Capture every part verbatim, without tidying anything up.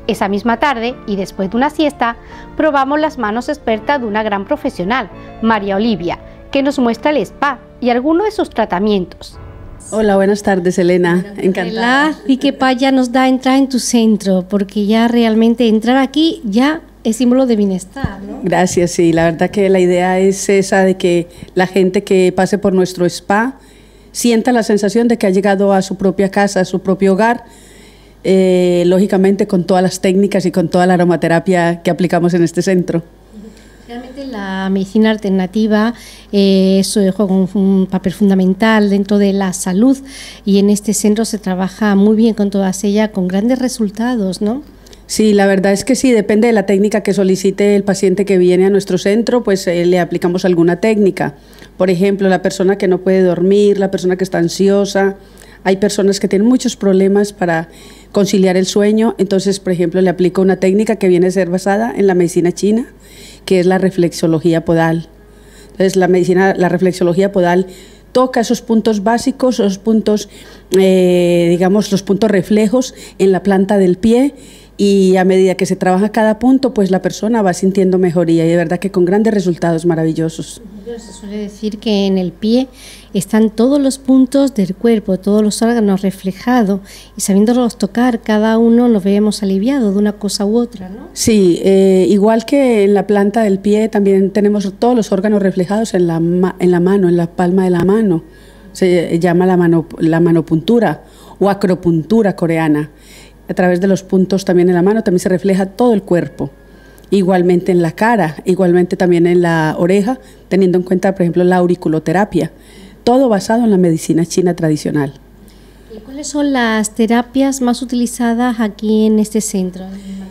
Esa misma tarde, y después de una siesta, probamos las manos expertas de una gran profesional, María Olivia, que nos muestra el spa y algunos de sus tratamientos. Hola, buenas tardes, Elena. Encantada. Y qué paz ya nos da entrar en tu centro, porque ya realmente entrar aquí ya es símbolo de bienestar, ¿no? Gracias, sí. La verdad que la idea es esa de que la gente que pase por nuestro spa sienta la sensación de que ha llegado a su propia casa, a su propio hogar, eh, lógicamente con todas las técnicas y con toda la aromaterapia que aplicamos en este centro. Realmente la medicina alternativa eh, eso juega un, un papel fundamental dentro de la salud y en este centro se trabaja muy bien con todas ellas, con grandes resultados, ¿no? Sí, la verdad es que sí, depende de la técnica que solicite el paciente que viene a nuestro centro, pues eh, le aplicamos alguna técnica. Por ejemplo, la persona que no puede dormir, la persona que está ansiosa, hay personas que tienen muchos problemas para conciliar el sueño, entonces, por ejemplo, le aplico una técnica que viene a ser basada en la medicina china, que es la reflexología podal. Entonces, la medicina, la reflexología podal toca esos puntos básicos, esos puntos, eh, digamos, los puntos reflejos en la planta del pie, y a medida que se trabaja cada punto, pues la persona va sintiendo mejoría y de verdad que con grandes resultados maravillosos. Se suele decir que en el pie están todos los puntos del cuerpo, todos los órganos reflejados y sabiéndolos tocar, cada uno nos vemos aliviados de una cosa u otra, ¿no? Sí, eh, igual que en la planta del pie también tenemos todos los órganos reflejados en la, en la mano, en la palma de la mano. Se llama la, mano, la manopuntura o acropuntura coreana. A través de los puntos también en la mano también se refleja todo el cuerpo, igualmente en la cara, igualmente también en la oreja, teniendo en cuenta, por ejemplo, la auriculoterapia, todo basado en la medicina china tradicional. ¿Y cuáles son las terapias más utilizadas aquí en este centro?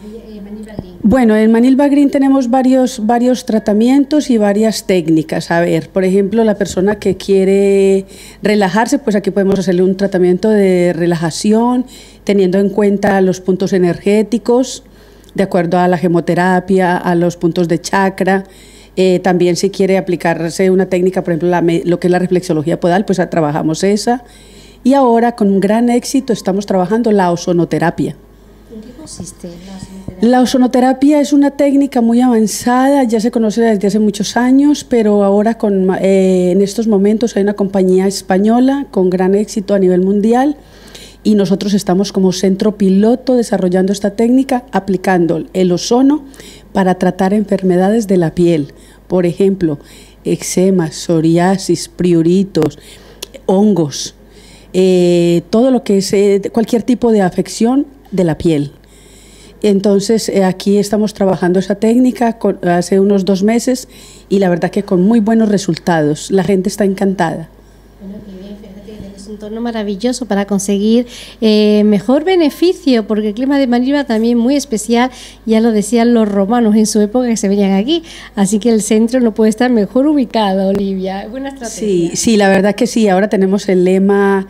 Bueno, en Manilva Green tenemos varios, varios tratamientos y varias técnicas. A ver, por ejemplo, la persona que quiere relajarse, pues aquí podemos hacerle un tratamiento de relajación, teniendo en cuenta los puntos energéticos, de acuerdo a la gemoterapia, a los puntos de chakra. Eh, también si quiere aplicarse una técnica, por ejemplo, la, lo que es la reflexología podal, pues trabajamos esa. Y ahora, con un gran éxito, estamos trabajando la ozonoterapia. ¿En qué consiste la ozonoterapia? La ozonoterapia es una técnica muy avanzada, ya se conoce desde hace muchos años, pero ahora con, eh, en estos momentos hay una compañía española con gran éxito a nivel mundial y nosotros estamos como centro piloto desarrollando esta técnica, aplicando el ozono para tratar enfermedades de la piel, por ejemplo, eczema, psoriasis, priuritos, hongos, eh, todo lo que es eh, cualquier tipo de afección de la piel. Entonces, eh, aquí estamos trabajando esa técnica con, hace unos dos meses y la verdad que con muy buenos resultados. La gente está encantada. Bueno, qué bien, fíjate, es un entorno maravilloso para conseguir eh, mejor beneficio, porque el clima de Manilva también muy especial, ya lo decían los romanos en su época que se venían aquí, así que el centro no puede estar mejor ubicado, Olivia. Buena estrategia. Sí, sí, la verdad que sí. Ahora tenemos el lema,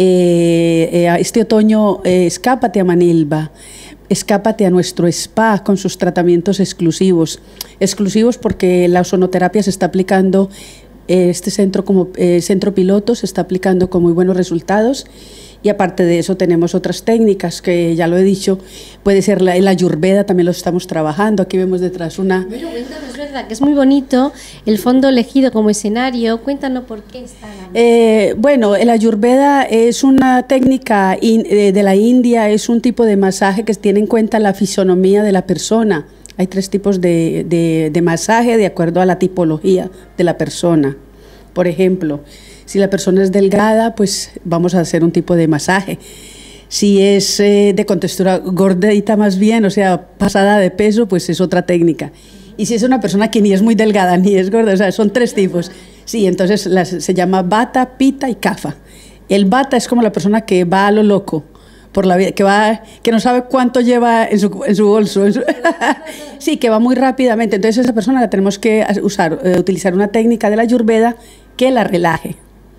eh, eh, este otoño, eh, escápate a Manilva. Escápate a nuestro spa con sus tratamientos exclusivos. Exclusivos porque la ozonoterapia se está aplicando, eh, este centro como eh, centro piloto se está aplicando con muy buenos resultados y aparte de eso tenemos otras técnicas que ya lo he dicho, puede ser la, la ayurveda, también lo estamos trabajando. Aquí vemos detrás una... Bueno, cuéntanos, es verdad que es muy bonito el fondo elegido como escenario, cuéntanos por qué está la... Eh, bueno, el ayurveda es una técnica in, eh, de la India, es un tipo de masaje que tiene en cuenta la fisonomía de la persona. Hay tres tipos de, de, de masaje de acuerdo a la tipología de la persona. Por ejemplo, si la persona es delgada, pues vamos a hacer un tipo de masaje. Si es eh, de contextura gordita más bien, o sea, pasada de peso, pues es otra técnica. Y si es una persona que ni es muy delgada ni es gorda, o sea, son tres tipos. Sí, entonces las, se llama Vata, Pitta y Kapha. El Vata es como la persona que va a lo loco por la vida, que va, que no sabe cuánto lleva en su, en su bolso. En su sí, que va muy rápidamente. Entonces esa persona la tenemos que usar, eh, utilizar una técnica de la Ayurveda que la relaje.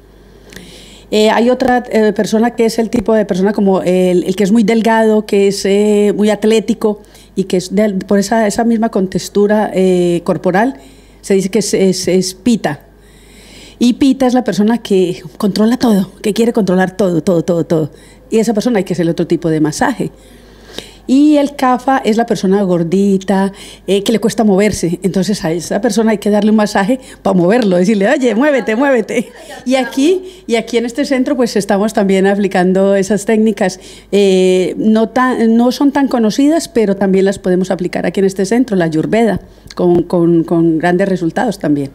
Eh, hay otra eh, persona que es el tipo de persona como el, el que es muy delgado, que es eh, muy atlético y que es de, por esa, esa misma contextura eh, corporal, se dice que es, es, es Pita. Y Pita es la persona que controla todo, que quiere controlar todo, todo, todo, todo. Y esa persona hay que hacerle otro tipo de masaje. Y el C A F A es la persona gordita, eh, que le cuesta moverse. Entonces a esa persona hay que darle un masaje para moverlo, decirle, oye, muévete, muévete. Y aquí, y aquí en este centro pues estamos también aplicando esas técnicas. Eh, no, tan, no son tan conocidas, pero también las podemos aplicar aquí en este centro, la Ayurveda, con, con, con grandes resultados también.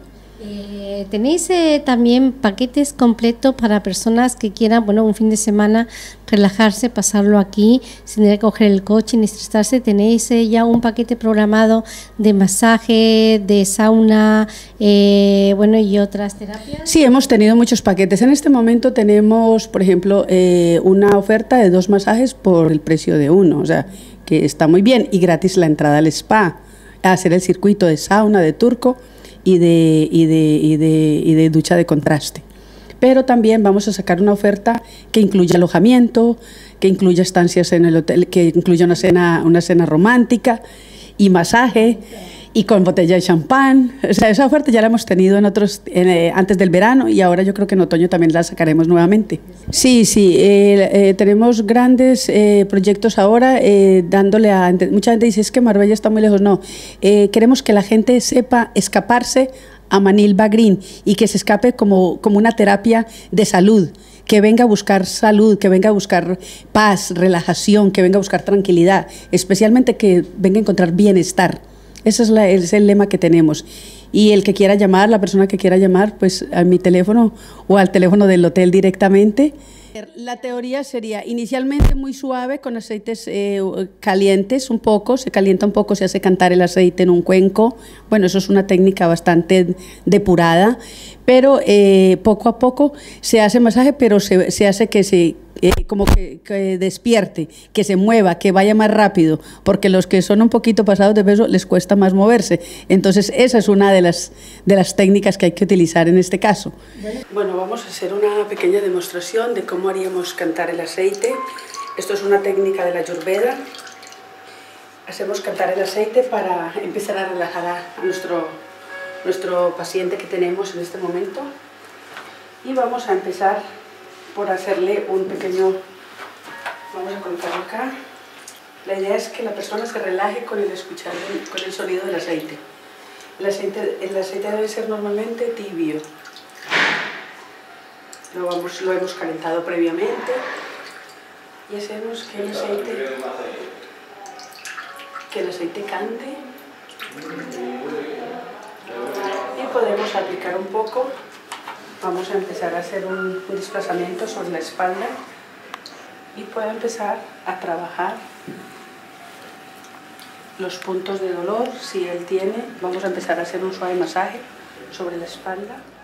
Eh, ¿Tenéis eh, también paquetes completos para personas que quieran, bueno, un fin de semana relajarse, pasarlo aquí, sin tener que coger el coche ni estresarse? ¿Tenéis eh, ya un paquete programado de masaje, de sauna, eh, bueno, y otras terapias? Sí, hemos tenido muchos paquetes. En este momento tenemos, por ejemplo, eh, una oferta de dos masajes por el precio de uno, o sea, que está muy bien, y gratis la entrada al spa, a hacer el circuito de sauna, de turco, y de, y, de, y, de, y de ducha de contraste. Pero también vamos a sacar una oferta que incluya alojamiento, que incluya estancias en el hotel, que incluya una cena, una cena romántica y masaje, y con botella de champán. O sea, esa oferta ya la hemos tenido en otros, en, eh, antes del verano, y ahora yo creo que en otoño también la sacaremos nuevamente. Sí, sí, eh, eh, tenemos grandes eh, proyectos ahora, eh, dándole a... Mucha gente dice, es que Marbella está muy lejos. No, eh, queremos que la gente sepa escaparse a Manilva Green y que se escape como, como una terapia de salud, que venga a buscar salud, que venga a buscar paz, relajación, que venga a buscar tranquilidad, especialmente que venga a encontrar bienestar. Ese es, la, es el lema que tenemos. Y el que quiera llamar, la persona que quiera llamar, pues a mi teléfono o al teléfono del hotel directamente. La teoría sería inicialmente muy suave, con aceites eh, calientes un poco, se calienta un poco, se hace cantar el aceite en un cuenco. Bueno, eso es una técnica bastante depurada, pero eh, poco a poco se hace masaje, pero se, se hace que se... Eh, como que, que despierte, que se mueva, que vaya más rápido, porque los que son un poquito pasados de peso les cuesta más moverse. Entonces esa es una de las, de las técnicas que hay que utilizar en este caso. Bueno, vamos a hacer una pequeña demostración de cómo haríamos cantar el aceite. Esto es una técnica de la Ayurveda. Hacemos cantar el aceite para empezar a relajar a nuestro, nuestro paciente que tenemos en este momento. Y vamos a empezar por hacerle un pequeño, vamos a colocarlo acá. La idea es que la persona se relaje con el escuchar, con el sonido del aceite. El aceite, el aceite debe ser normalmente tibio. Lo, vamos, lo hemos calentado previamente y hacemos que el aceite, que el aceite cante. Y podemos aplicar un poco. Vamos a empezar a hacer un, un desplazamiento sobre la espalda y puedo empezar a trabajar los puntos de dolor. Si él tiene, vamos a empezar a hacer un suave masaje sobre la espalda.